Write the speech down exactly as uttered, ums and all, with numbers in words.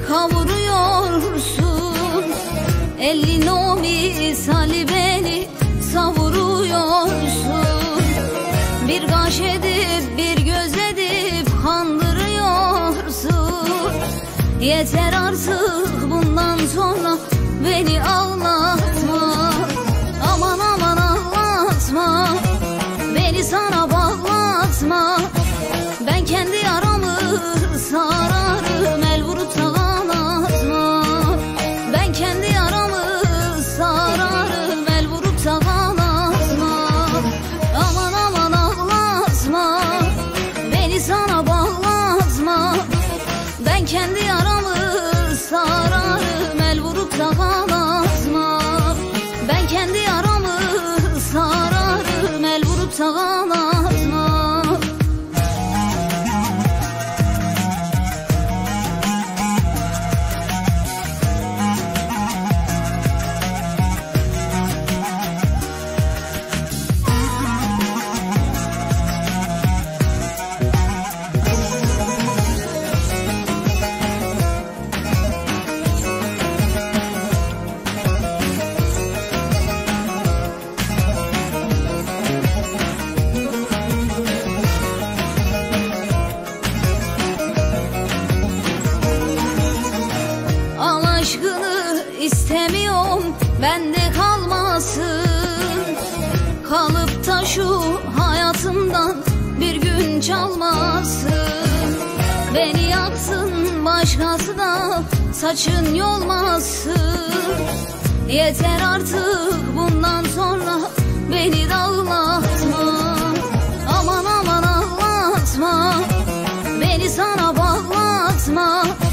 kavuruyorsun. Elin o misali beni savuruyorsun. Bir kaş edip bir göz edip kandırıyorsun. Yeter artık bundan sonra beni ağlatma. Aman aman ağlatma, beni sana bağlatma. Ben kendi yaramı sararım, el vurup da ağlatma. Ben kendi yaramı sararım, el vurup da ağlatma. Aman aman ağlatma, beni sana bağlatma. Ben kendi yaramı sararım, el vurup da ağlatma. Ben kendi yaramı sararım, el vurup da ağlatma. Aşkını istemiyorum, bende kalmasın. Kalıp da şu hayatımdan bir gün çalmasın. Beni yaksın başkası da saçın yolmasın. Yeter artık bundan sonra beni de ağlatma. Aman aman ağlatma, beni sana bağlatma.